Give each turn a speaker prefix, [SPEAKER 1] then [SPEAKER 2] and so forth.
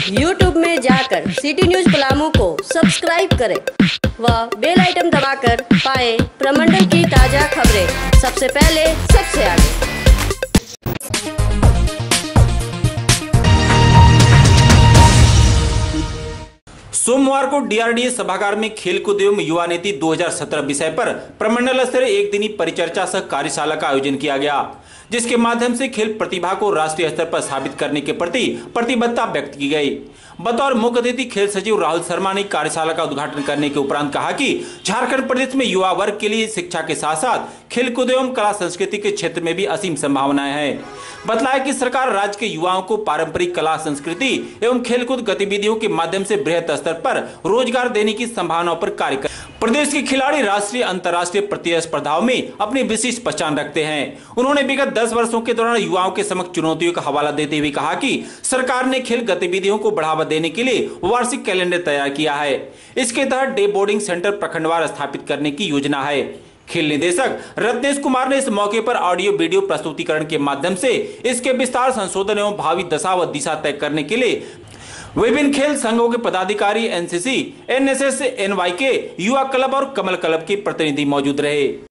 [SPEAKER 1] YouTube में जाकर city news Palamu को सब्सक्राइब करें व बेल आइटम दबाकर पाएं प्रमंडल की ताजा खबरें सबसे पहले सबसे आगे।
[SPEAKER 2] सोमवार को डीआरडीए सभागार में खेलकूद एवं युवा नीति 2017 विषय पर प्रमंडल स्तरीय एक दिनी परिचर्चा सह कार्यशाला का आयोजन किया गया, जिसके माध्यम से खेल प्रतिभा को राष्ट्रीय स्तर पर साबित करने के प्रति प्रतिबद्धता व्यक्त की गई। बतौर मुख्य अतिथि खेल सचिव राहुल शर्मा ने कार्यशाला का उद्घाटन करने के उपरांत कहा कि झारखंड प्रदेश में युवा वर्ग के लिए शिक्षा के साथ साथ खेलकूद एवं कला संस्कृति के क्षेत्र में भी असीम संभावनाएं हैं। बतलाया कि सरकार राज्य के युवाओं को पारंपरिक कला संस्कृति एवं खेलकूद गतिविधियों के माध्यम से बृहत स्तर पर रोजगार देने की संभावनाओं पर कार्य कर प्रदेश के खिलाड़ी राष्ट्रीय अंतर्राष्ट्रीय प्रतिस्पर्धाओं में अपनी विशिष्ट पहचान रखते हैं। उन्होंने विगत 10 वर्षों के दौरान युवाओं के समक्ष चुनौतियों का हवाला देते हुए कहा कि सरकार ने खेल गतिविधियों को बढ़ावा देने के लिए वार्षिक कैलेंडर तैयार किया है। इसके तहत डे बोर्डिंग सेंटर प्रखंडवार स्थापित करने की योजना है। खेल निदेशक रत्नेश कुमार ने इस मौके पर ऑडियो वीडियो प्रस्तुतिकरण के माध्यम से इसके विस्तार, संशोधन एवं भावी दशा व दिशा तय करने के लिए विभिन्न खेल संघों के पदाधिकारी, एनसीसी, एनएसएस, एनवाईके, युवा क्लब और कमल क्लब के प्रतिनिधि मौजूद रहे।